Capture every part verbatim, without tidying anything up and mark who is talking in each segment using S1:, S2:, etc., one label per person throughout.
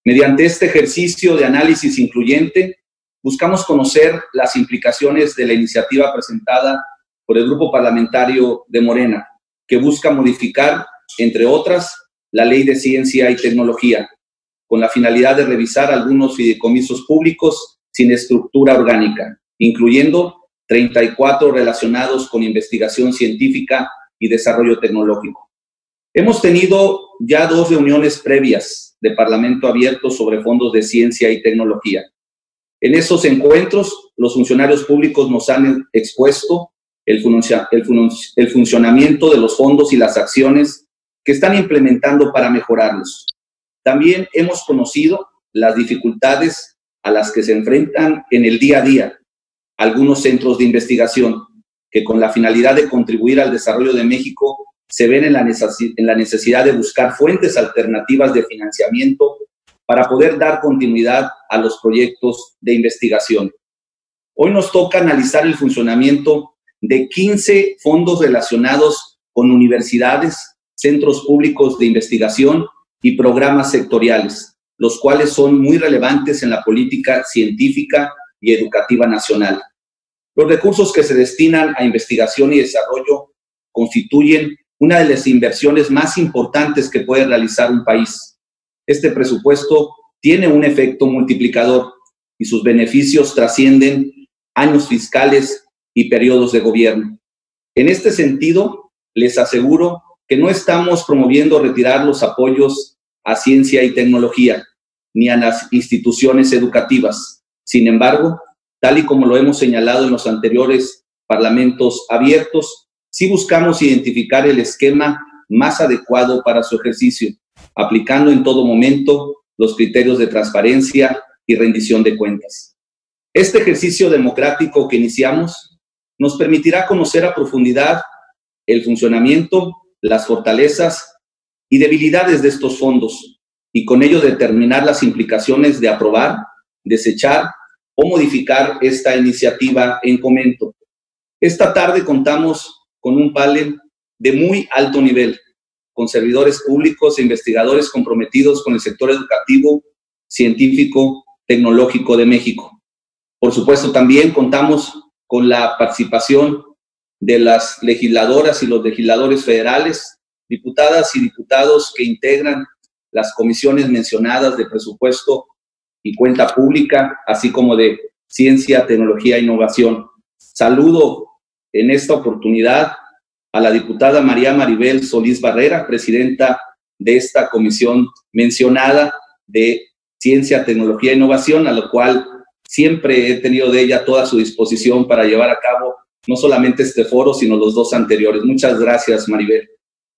S1: Mediante este ejercicio de análisis incluyente, buscamos conocer las implicaciones de la iniciativa presentada por el Grupo Parlamentario de Morena, que busca modificar, entre otras, la Ley de Ciencia y Tecnología, con la finalidad de revisar algunos fideicomisos públicos sin estructura orgánica, incluyendo treinta y cuatro relacionados con investigación científica y desarrollo tecnológico. Hemos tenido ya dos reuniones previas de Parlamento abierto sobre fondos de ciencia y tecnología. En esos encuentros, los funcionarios públicos nos han expuesto el, funcia, el, fun, el funcionamiento de los fondos y las acciones que están implementando para mejorarlos. También hemos conocido las dificultades a las que se enfrentan en el día a día algunos centros de investigación que, con la finalidad de contribuir al desarrollo de México, se ven en la, en la necesidad de buscar fuentes alternativas de financiamiento para poder dar continuidad a los proyectos de investigación. Hoy nos toca analizar el funcionamiento de quince fondos relacionados con universidades, centros públicos de investigación y programas sectoriales, los cuales son muy relevantes en la política científica y educativa nacional. Los recursos que se destinan a investigación y desarrollo constituyen una de las inversiones más importantes que puede realizar un país. Este presupuesto tiene un efecto multiplicador y sus beneficios trascienden años fiscales y periodos de gobierno. En este sentido, les aseguro que no estamos promoviendo retirar los apoyos a ciencia y tecnología, ni a las instituciones educativas. Sin embargo, tal y como lo hemos señalado en los anteriores parlamentos abiertos, sí buscamos identificar el esquema más adecuado para su ejercicio, aplicando en todo momento los criterios de transparencia y rendición de cuentas. Este ejercicio democrático que iniciamos nos permitirá conocer a profundidad el funcionamiento, las fortalezas y debilidades de estos fondos, y con ello determinar las implicaciones de aprobar, desechar o modificar esta iniciativa en comento. Esta tarde contamos con un panel de muy alto nivel, con servidores públicos e investigadores comprometidos con el sector educativo, científico, tecnológico de México. Por supuesto, también contamos con la participación de las legisladoras y los legisladores federales, diputadas y diputados que integran las comisiones mencionadas de presupuesto y cuenta pública, así como de ciencia, tecnología e innovación. Saludo en esta oportunidad a la diputada María Maribel Solís Barrera, presidenta de esta comisión mencionada de Ciencia, Tecnología e Innovación, a lo cual siempre he tenido de ella toda su disposición para llevar a cabo no solamente este foro, sino los dos anteriores. Muchas gracias, Maribel.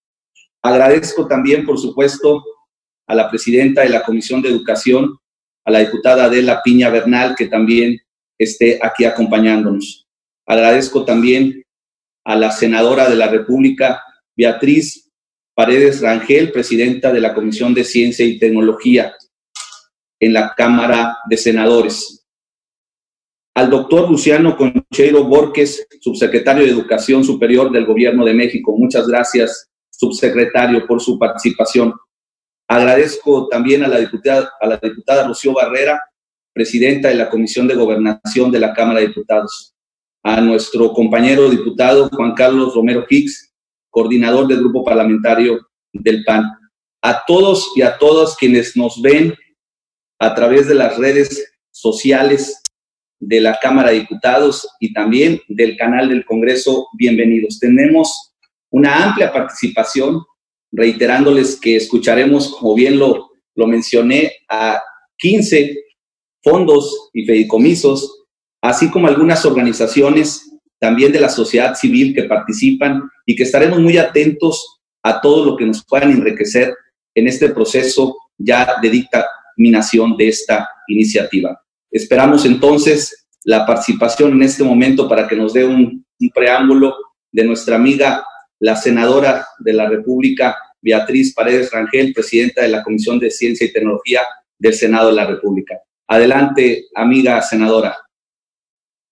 S1: Agradezco también, por supuesto, a la presidenta de la Comisión de Educación, a la diputada Adela Piña Bernal, que también esté aquí acompañándonos. Agradezco también a la senadora de la República, Beatriz Paredes Rangel, presidenta de la Comisión de Ciencia y Tecnología en la Cámara de Senadores. Al doctor Luciano Concheiro Borges, subsecretario de Educación Superior del Gobierno de México. Muchas gracias, subsecretario, por su participación. Agradezco también a la diputada, a la diputada Rocío Barrera, presidenta de la Comisión de Gobernación de la Cámara de Diputados. A nuestro compañero diputado Juan Carlos Romero Hicks, coordinador del Grupo Parlamentario del P A N. A todos y a todas quienes nos ven a través de las redes sociales de la Cámara de Diputados y también del canal del Congreso, bienvenidos. Tenemos una amplia participación, reiterándoles que escucharemos, como bien lo, lo mencioné, a quince fondos y fideicomisos, así como algunas organizaciones también de la sociedad civil que participan y que estaremos muy atentos a todo lo que nos puedan enriquecer en este proceso ya de dictaminación de esta iniciativa. Esperamos entonces la participación en este momento para que nos dé un, un preámbulo de nuestra amiga, la senadora de la República, Beatriz Paredes Rangel, presidenta de la Comisión de Ciencia y Tecnología del Senado de la República. Adelante, amiga senadora.